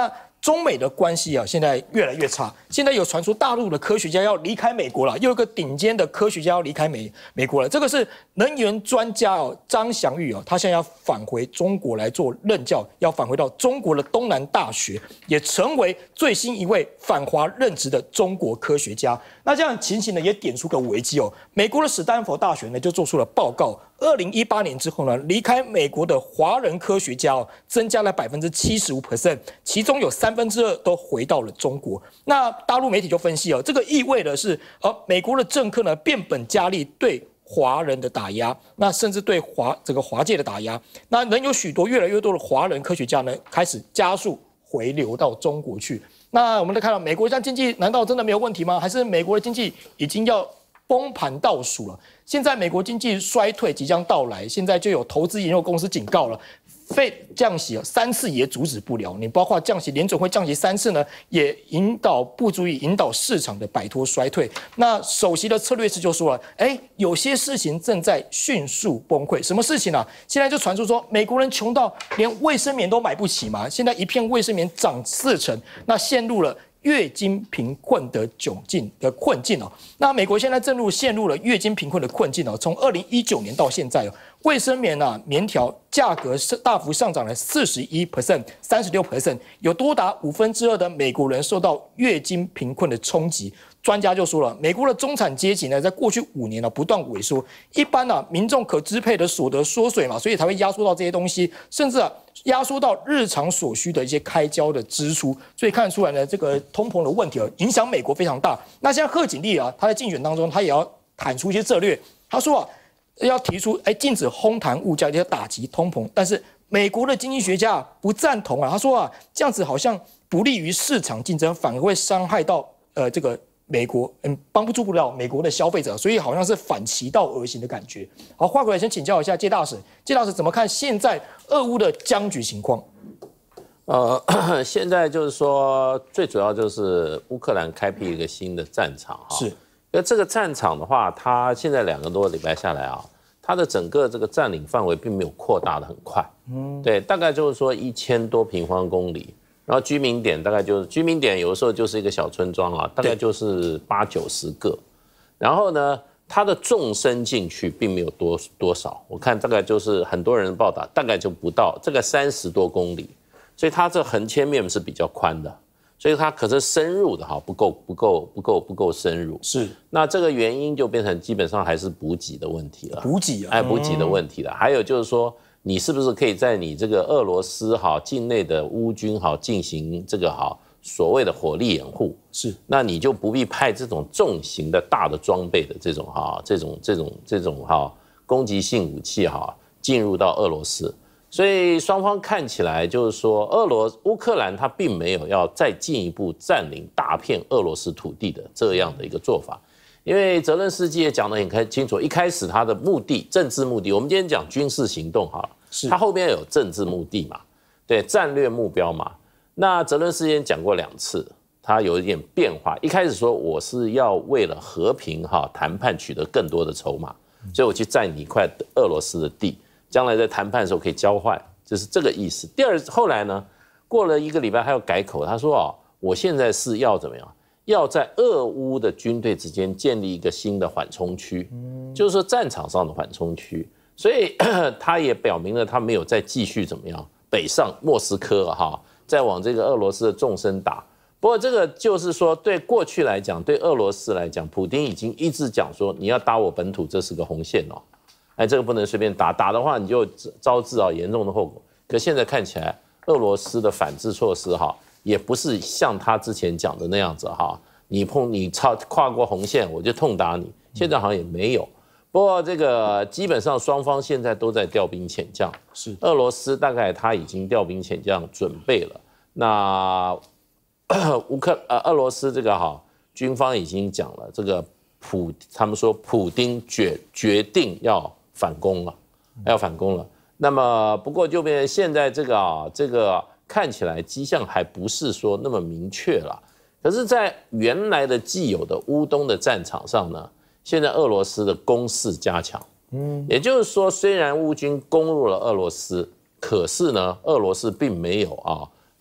中美的关系啊，现在越来越差。现在有传出大陆的科学家要离开美国了，又有一个顶尖的科学家要离开美美国了。这个是能源专家哦，张祥玉哦，他现在要返回中国来做任教，要返回到中国的东南大学，也成为最新一位返华任职的中国科学家。那这样情形呢，也点出个危机哦。美国的史丹佛大学呢，就做出了报告。二零一八年之后呢，离开美国的华人科学家哦，增加了百分之七十五 percent， 其中有三分之二都回到了中国。那大陆媒体就分析哦，这个意味的是，呃，美国的政客呢变本加厉对华人的打压，那甚至对华这个华界的打压。那仍有许多越来越多的华人科学家呢，开始加速回流到中国去。那我们来看到，美国这样经济难道真的没有问题吗？还是美国的经济已经要崩盘倒数了？现在美国经济衰退即将到来，现在就有投资研究公司警告了，费降息三次也阻止不了。你包括降息，联准会降息三次呢，也引导不足以引导市场的摆脱衰退。那首席的策略师就说了，哎，有些事情正在迅速崩溃。什么事情啊？现在就传出说，美国人穷到连卫生棉都买不起嘛，现在一片卫生棉涨四成，那陷入了月经贫困的窘境的困境哦，那美国现在正入陷入了月经贫困的困境哦。从二零一九年到现在哦，卫生棉啊棉条价格是大幅上涨了四十一 percent、三十六 percent， 有多达五分之二的美国人受到月经贫困的冲击。专家就说了，美国的中产阶级呢，在过去五年呢不断萎缩，一般呢、啊、民众可支配的所得缩水嘛，所以才会压缩到这些东西，甚至啊压缩到日常所需的一些开销的支出。所以看得出来呢，这个通膨的问题啊，影响美国非常大。那现在贺锦丽啊，他在竞选当中，他也要喊出一些策略，他说啊，要提出哎禁止哄抬物价，要打击通膨，但是美国的经济学家不赞同啊，他说啊，这样子好像不利于市场竞争，反而会伤害到呃这个。美国嗯帮不助不了美国的消费者，所以好像是反其道而行的感觉。好，话回来先请教一下介大使，介大使怎么看现在俄乌的僵局情况？ 呃，现在就是说，最主要就是乌克兰开辟一个新的战场哈。 是， 因为这个战场的话，它现在两个多礼拜下来啊，它的整个这个占领范围并没有扩大的很快。嗯，对，大概就是说一千多平方公里。然后居民点大概就是居民点，有的时候就是一个小村庄啊，大概就是八九十个。然后呢，它的纵深进去并没有多多少，我看大概就是很多人报道，大概就不到这个三十多公里，所以它这横切面是比较宽的，所以它可是深入的哈，不够不够不够不够深入。 是， 那这个原因就变成基本上还是补给的问题了。 补给啊， 哎，补给的问题了。还有就是说，你是不是可以在你这个俄罗斯哈境内的乌军哈进行这个哈所谓的火力掩护？ 是， 那你就不必派这种重型的大的装备的这种哈这种这种这种哈攻击性武器哈进入到俄罗斯。所以双方看起来就是说，俄罗乌克兰它并没有要再进一步占领大片俄罗斯土地的这样的一个做法。因为泽伦斯基也讲得很清楚，一开始他的目的，政治目的，我们今天讲军事行动好了，他后面有政治目的嘛，对，战略目标嘛。那泽伦斯基讲过两次，他有一点变化。一开始说我是要为了和平哈谈判取得更多的筹码，所以我去占你一块俄罗斯的地，将来在谈判的时候可以交换，就是这个意思。第二，后来呢，过了一个礼拜他又改口，他说哦，我现在是要怎么样？要在俄乌的军队之间建立一个新的缓冲区，就是说战场上的缓冲区。所以他也表明了他没有再继续怎么样北上莫斯科哈，再往这个俄罗斯的纵深打。不过这个就是说，对过去来讲，对俄罗斯来讲，普丁已经一直讲说，你要打我本土，这是个红线哦，哎，这个不能随便打，打的话你就招致啊严重的后果。可现在看起来，俄罗斯的反制措施哈。也不是像他之前讲的那样子哈，你碰你超跨过红线我就痛打你，现在好像也没有。不过这个基本上双方现在都在调兵遣将， 是俄罗斯大概他已经调兵遣将准备了。那乌克呃俄罗斯这个哈军方已经讲了，这个普他们说普丁决决定要反攻了，要反攻了。那么不过就变成现在这个啊这个。看起来迹象还不是说那么明确了，可是，在原来的既有的乌东的战场上呢，现在俄罗斯的攻势加强，嗯，也就是说，虽然乌军攻入了俄罗斯，可是呢，俄罗斯并没有啊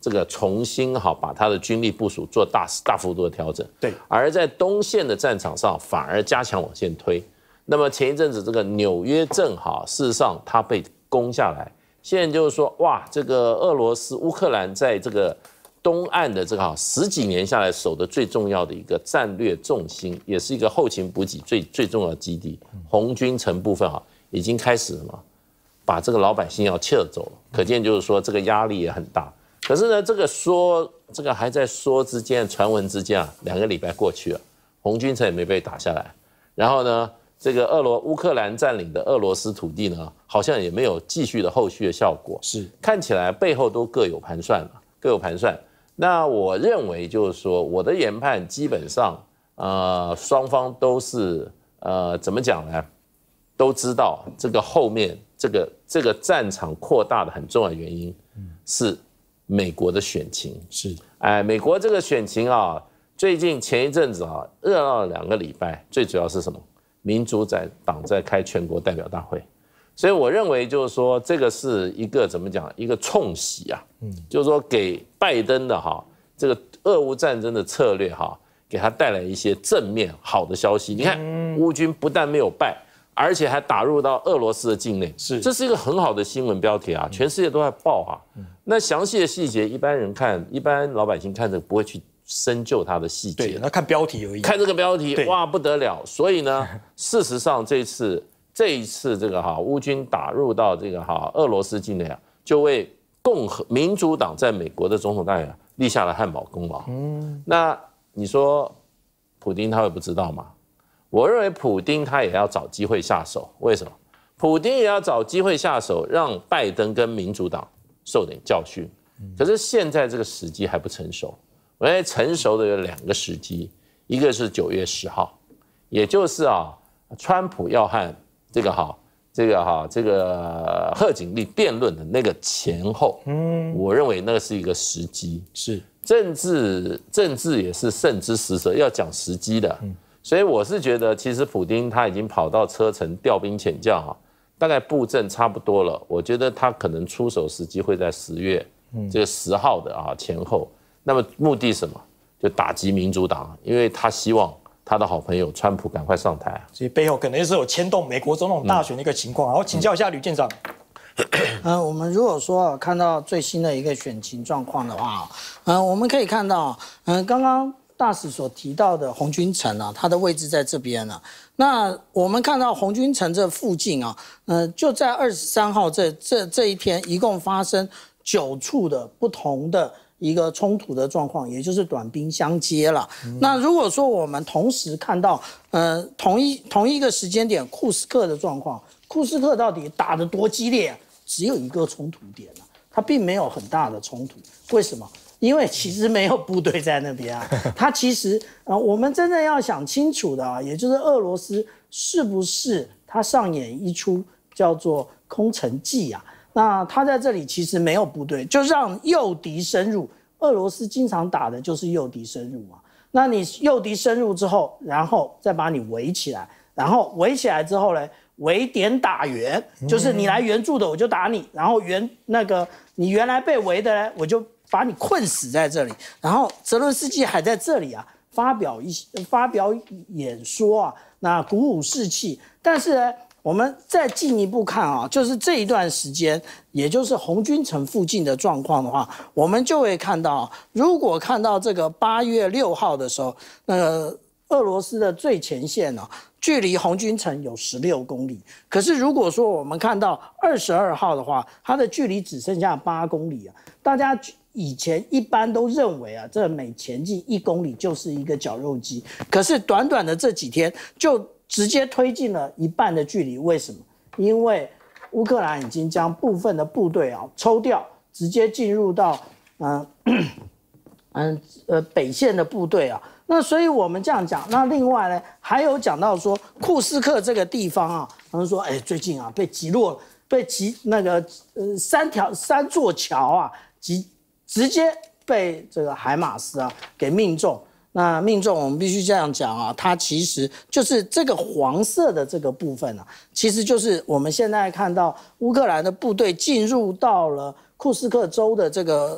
这个重新哈把他的军力部署做大大幅度的调整。 对， 而在东线的战场上反而加强往线推。那么前一阵子这个纽约镇哈，事实上它被攻下来，现在就是说哇，这个俄罗斯乌克兰在这个东岸的这个哈十几年下来守的最重要的一个战略重心，也是一个后勤补给最最重要的基地，红军城部分哈已经开始了嘛，把这个老百姓要撤走了，可见就是说这个压力也很大。可是呢，这个说这个还在说之间，传闻之间啊，两个礼拜过去了，红军城也没被打下来，然后呢，这个俄罗乌克兰占领的俄罗斯土地呢，好像也没有继续的后续的效果， 是看起来背后都各有盘算了，各有盘算。那我认为就是说，我的研判基本上，呃，双方都是呃怎么讲呢？都知道这个后面这个这个战场扩大的很重要的原因是美国的选情， 是哎，美国这个选情啊，最近前一阵子啊热闹了两个礼拜，最主要是什么？民主党在开全国代表大会，所以我认为就是说这个是一个怎么讲？一个冲洗啊，嗯，就是说给拜登的哈这个俄乌战争的策略哈，给他带来一些正面好的消息。你看，乌军不但没有败，而且还打入到俄罗斯的境内， 是， 这是一个很好的新闻标题啊，全世界都在报啊。那详细的细节，一般人看，一般老百姓看着不会去深究它的细节， 对，那看标题而已。 看这个标题，哇，不得了。所以呢，事实上这次这一次这个哈乌军打入到这个哈俄罗斯境内啊，就为共和民主党在美国的总统大选立下了汉堡功劳。嗯，那你说普丁他会不知道吗？我认为普丁他也要找机会下手，为什么？普丁也要找机会下手，让拜登跟民主党受点教训。可是现在这个时机还不成熟。我认为成熟的有两个时机，一个是九月十号，也就是啊，川普要和这个哈这个哈这个贺锦丽辩论的那个前后，嗯，我认为那个是一个时机。 是政治政治也是慎之时者，要讲时机的。嗯，所以我是觉得，其实普丁他已经跑到车臣调兵遣将啊，大概布阵差不多了。我觉得他可能出手时机会在十月这个十号的啊前后。那么目的什么？就打击民主党，因为他希望他的好朋友川普赶快上台啊。 所以背后可能是有牵动美国总统大选的一个情况。然后请教一下吕舰长。 呃，我们如果说看到最新的一个选情状况的话，呃，我们可以看到，嗯、呃，刚刚大使所提到的红军城啊，它的位置在这边呢、啊。那我们看到红军城这附近啊，呃，就在二十三号这这这一天，一共发生九处的不同的一个冲突的状况，也就是短兵相接了。嗯、那如果说我们同时看到，呃，同一同一个时间点库斯克的状况，库斯克到底打得多激烈？只有一个冲突点啊，它并没有很大的冲突。为什么？因为其实没有部队在那边啊。它其实呃，我们真正要想清楚的啊，也就是俄罗斯是不是它上演一出叫做空城计啊？那他在这里其实没有部队，就让诱敌深入。俄罗斯经常打的就是诱敌深入嘛。那你诱敌深入之后，然后再把你围起来，然后围起来之后呢，围点打援，就是你来援助的我就打你，然后原那个你原来被围的呢，我就把你困死在这里。然后泽伦斯基还在这里啊，发表一发表演说啊，那鼓舞士气。但是呢，我们再进一步看啊，就是这一段时间，也就是红军城附近的状况的话，我们就会看到，如果看到这个八月六号的时候，那个俄罗斯的最前线呢、啊，距离红军城有十六公里。可是如果说我们看到二十二号的话，它的距离只剩下八公里啊。大家以前一般都认为啊，这每前进一公里就是一个绞肉机。可是短短的这几天就直接推进了一半的距离，为什么？因为乌克兰已经将部分的部队啊抽调，直接进入到嗯嗯呃北线的部队啊。那所以我们这样讲，那另外呢，还有讲到说库斯克这个地方啊，他们说，哎，最近啊被击落，被击那个呃三条三座桥啊，击直接被这个海马斯啊给命中。那命中我们必须这样讲啊，它其实就是这个黄色的这个部分啊，其实就是我们现在看到乌克兰的部队进入到了库斯克州的这个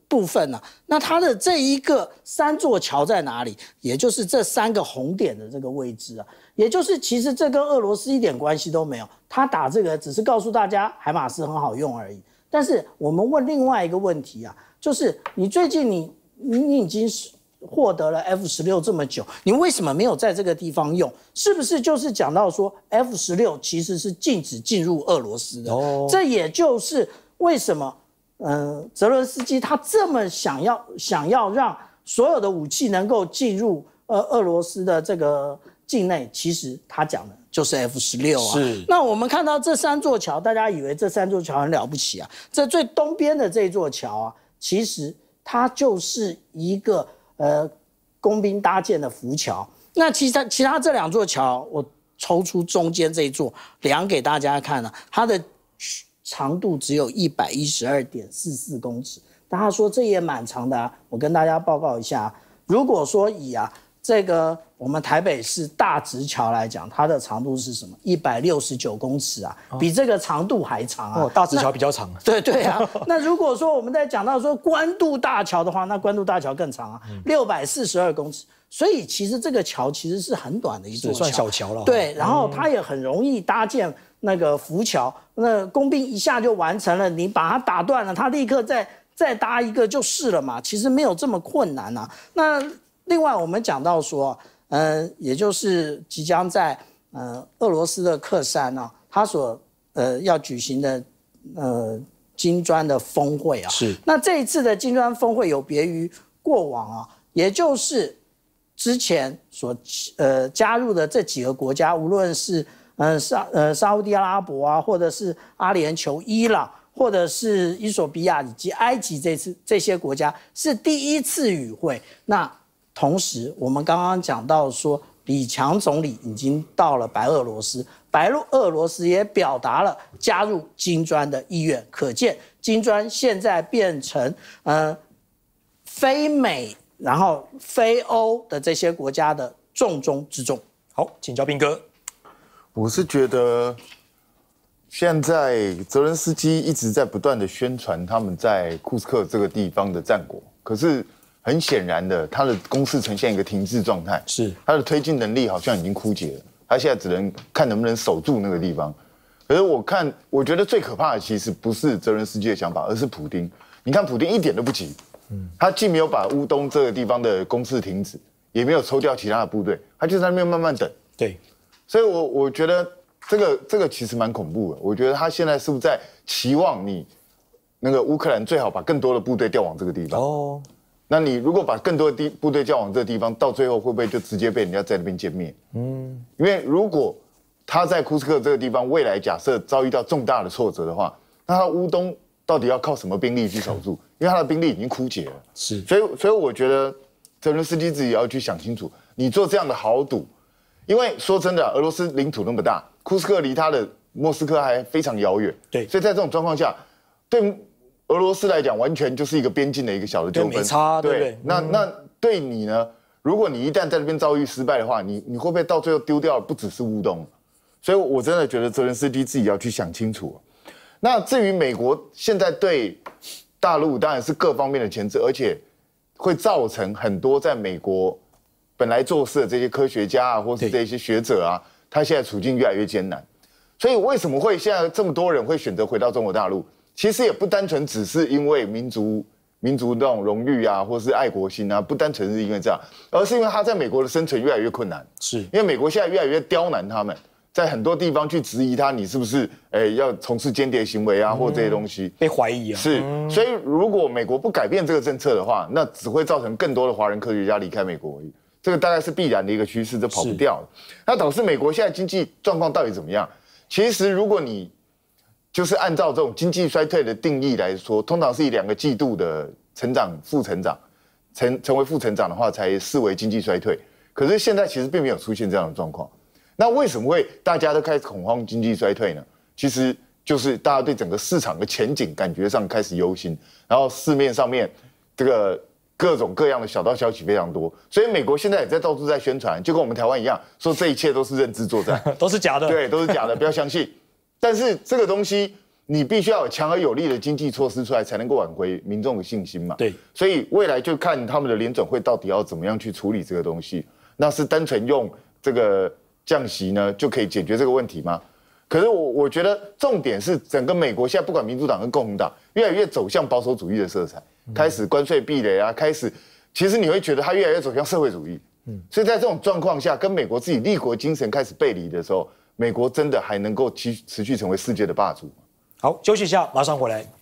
部分呢、啊，那它的这一个三座桥在哪里？也就是这三个红点的这个位置啊，也就是其实这跟俄罗斯一点关系都没有，他打这个只是告诉大家海马斯很好用而已。但是我们问另外一个问题啊，就是你最近你你你已经获得了 F 十六这么久，你为什么没有在这个地方用？是不是就是讲到说 F 十六其实是禁止进入俄罗斯的？哦，这也就是为什么。嗯、呃，泽伦斯基他这么想要想要让所有的武器能够进入呃俄罗斯的这个境内，其实他讲的就是 F 十六啊。是。那我们看到这三座桥，大家以为这三座桥很了不起啊？这最东边的这座桥啊，其实它就是一个呃工兵搭建的浮桥。那其他其他这两座桥，我抽出中间这一座量给大家看了、啊，它的长度只有一百一十二点四四公尺，大家说这也蛮长的啊。我跟大家报告一下，如果说以啊这个我们台北市大直桥来讲，它的长度是什么？一百六十九公尺啊，比这个长度还长啊。 哦，大直桥比较长。 对对啊。那如果说我们在讲到说关渡大桥的话，那关渡大桥更长啊，六百四十二公尺。所以其实这个桥其实是很短的一座桥， 算小桥了。 对，然后它也很容易搭建那个浮桥，那工兵一下就完成了，你把它打断了，他立刻再再搭一个就是了嘛。其实没有这么困难啊。那另外我们讲到说，呃，也就是即将在呃俄罗斯的克山啊，他所呃要举行的呃金砖的峰会啊，是。那这一次的金砖峰会有别于过往啊，也就是之前所呃加入的这几个国家，无论是呃沙呃沙烏地阿拉伯啊，或者是阿联酋、伊朗，或者是伊索比亚以及埃及，这次这些国家是第一次与会。那同时，我们刚刚讲到说，李强总理已经到了白俄罗斯，白俄罗斯也表达了加入金砖的意愿，可见金砖现在变成呃非美。然后非欧的这些国家的重中之重。 好，请教彬哥。 我是觉得，现在泽伦斯基一直在不断的宣传他们在库斯克这个地方的战果，可是很显然的，他的攻势呈现一个停滞状态，是他的推进能力好像已经枯竭了，他现在只能看能不能守住那个地方。可是我看，我觉得最可怕的其实不是泽伦斯基的想法，而是普丁。你看，普丁一点都不急。他既没有把乌东这个地方的攻势停止，也没有抽调其他的部队，他就在那边慢慢等。 对， 所以我我觉得这个这个其实蛮恐怖的。我觉得他现在是不是在期望你那个乌克兰最好把更多的部队调往这个地方？哦，那你如果把更多的地部队调往这个地方，到最后会不会就直接被人家在那边歼灭？嗯，因为如果他在库斯克这个地方未来假设遭遇到重大的挫折的话，那他乌东到底要靠什么兵力去守住？因为他的兵力已经枯竭了，是，所以所以我觉得泽伦斯基自己也要去想清楚，你做这样的豪赌，因为说真的，俄罗斯领土那么大，库斯克离他的莫斯科还非常遥远，对，所以在这种状况下，对俄罗斯来讲，完全就是一个边境的一个小的纠纷， 没差，对不对？ 那那对你呢？如果你一旦在那边遭遇失败的话，你你会不会到最后丢掉的不只是乌东？所以我真的觉得泽伦斯基自己要去想清楚。那至于美国现在对大陆当然是各方面的钳制，而且会造成很多在美国本来做事的这些科学家啊，或是这些学者啊，他现在处境越来越艰难。所以为什么会现在这么多人会选择回到中国大陆？其实也不单纯只是因为民族民族那种荣誉啊，或是爱国心啊，不单纯是因为这样，而是因为他在美国的生存越来越困难。是因为美国现在越来越刁难他们。在很多地方去质疑他，你是不是诶要从事间谍行为啊，或这些东西被怀疑啊？ 是，所以如果美国不改变这个政策的话，那只会造成更多的华人科学家离开美国而已。这个大概是必然的一个趋势，这跑不掉了。那导致美国现在经济状况到底怎么样？其实如果你就是按照这种经济衰退的定义来说，通常是以两个季度的成长负成长，成成为负成长的话，才视为经济衰退。可是现在其实并没有出现这样的状况。那为什么会大家都开始恐慌经济衰退呢？其实就是大家对整个市场的前景感觉上开始忧心，然后市面上面这个各种各样的小道消息非常多，所以美国现在也在到处在宣传，就跟我们台湾一样，说这一切都是认知作战， 都是假的， 对，都是假的，不要相信。但是这个东西你必须要有强而有力的经济措施出来，才能够挽回民众的信心嘛。 对， 所以未来就看他们的联准会到底要怎么样去处理这个东西。那是单纯用这个降息呢就可以解决这个问题吗？可是我我觉得重点是整个美国现在不管民主党跟共和党越来越走向保守主义的色彩，开始关税壁垒啊，开始其实你会觉得它越来越走向社会主义。嗯，所以在这种状况下，跟美国自己立国精神开始背离的时候，美国真的还能够持持续成为世界的霸主吗？ 好，休息一下，马上回来。